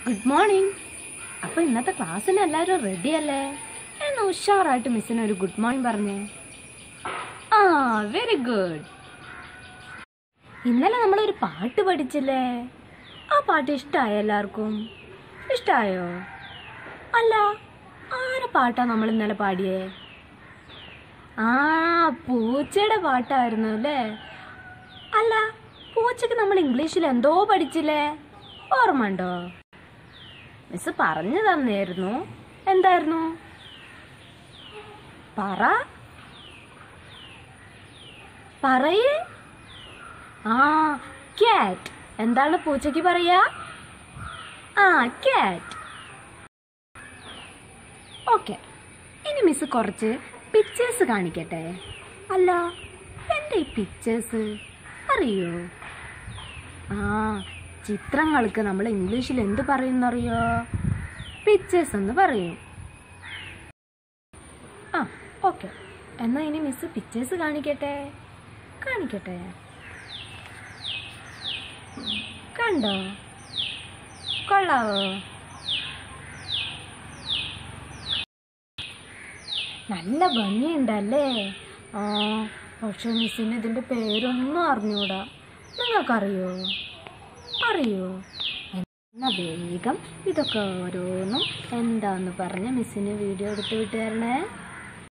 Good morning. അപ്പോൾ ഇന്നത്തെ ക്ലാസ്സിന് എല്ലാവരും റെഡി അല്ലേ? എന്ന് ഉഷാറായിട്ട് മിസ്സിന് ഒരു ഗുഡ് മോർണിംഗ് പറഞ്ഞേ. ആ, വെരി ഗുഡ്. ഇന്നലെ നമ്മളൊരു പാട്ട് പഠിച്ചില്ലേ? ആ പാട്ട് ഇഷ്ടമായോ എല്ലാവർക്കും? ഇഷ്ടമായോ? അല്ല, ആരെ പാട്ടാ നമ്മൾ ഇന്നലെ പാടിയേ? ആ, പൂച്ചയുടെ പാട്ടായിരുന്നു അല്ലേ? അല്ല, പൂച്ചയ്ക്ക് നമ്മൾ ഇംഗ്ലീഷിൽ എന്തോ പഠിച്ചില്ലേ? ഓർമ്മ ഉണ്ടോ? മിസ് പറഞ്ഞു തന്നായിരുന്നു. എന്തായിരുന്നു? പറയേ. ആ, ക്യാറ്റ്. എന്താണ് പൂച്ചയ്ക്ക് പറയാ? ആ, ക്യാറ്റ്. ഓക്കെ, ഇനി മിസ് കുറച്ച് പിക്ചേഴ്സ് കാണിക്കട്ടെ. അല്ല, എന്താ ഈ പിക്ചേഴ്സ് അറിയോ? ആ, ചിത്രങ്ങൾക്ക് നമ്മൾ ഇംഗ്ലീഷിൽ എന്ത് പറയുന്നറിയോ? പിക്ചേഴ്സ് എന്ന് പറയും. ആ, ഓക്കെ, എന്നാൽ ഇനി മിസ് പിക്ചേഴ്സ് കാണിക്കട്ടെ. കണ്ടോ? കൊള്ളാവോ? നല്ല ഭംഗിയുണ്ടല്ലേ? ആ, പക്ഷെ മിസ്സിന് ഇതിൻ്റെ പേരൊന്നും അറിഞ്ഞൂടാ. നിങ്ങൾക്കറിയോ? എന്നാൽ വേഗം ഇതൊക്കെ ഓരോന്നും എന്താന്ന് പറഞ്ഞ് മിസ്സിന് വീഡിയോ എടുത്ത് വിട്ട് തരണേ.